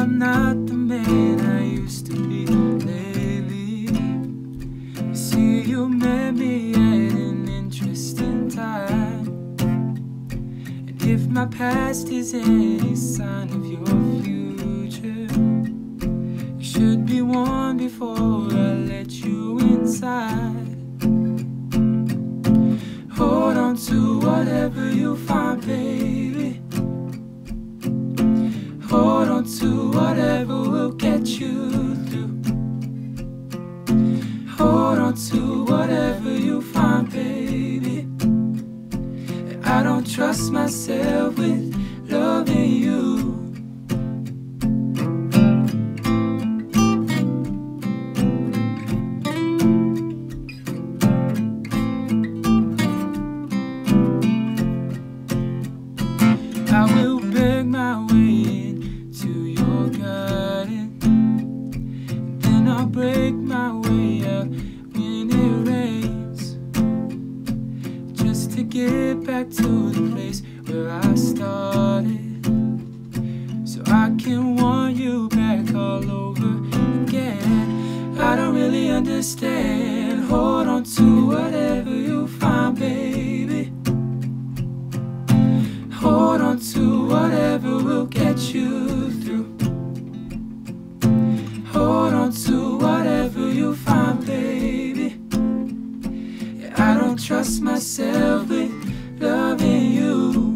I'm not the man I used to be lately. You see, you met me at an interesting time, and if my past is any sign of your future, you should be warned before I let you inside. Hold on to whatever you find, baby. Hold on to whatever will get you through. Hold on to whatever you find, baby. I don't trust myself with loving you. I will beg my way into your garden, and then I'll break my way out when it rains, just to get back to the place where I started, so I can want you back all over again. I don't really understand. Hold on to whatever you find, baby. Hold on to whatever will get you through. Hold on to whatever you find, baby. Yeah, I don't trust myself with loving you.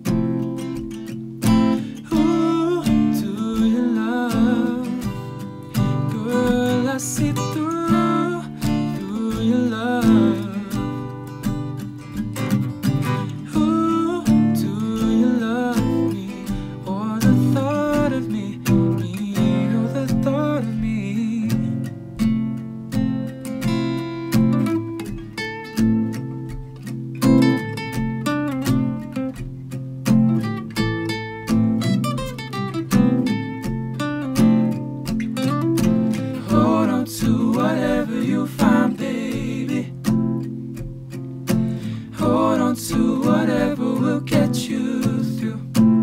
Who do you love? Girl, I see through your love. To whatever you find, baby. Hold on to whatever will get you through.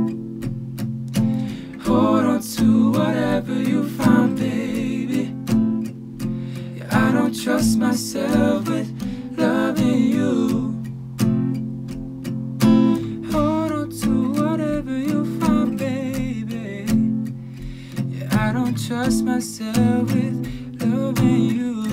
Hold on to whatever you find, baby. Yeah, I don't trust myself with loving you. Hold on to whatever you find, baby. Yeah, I don't trust myself with loving you.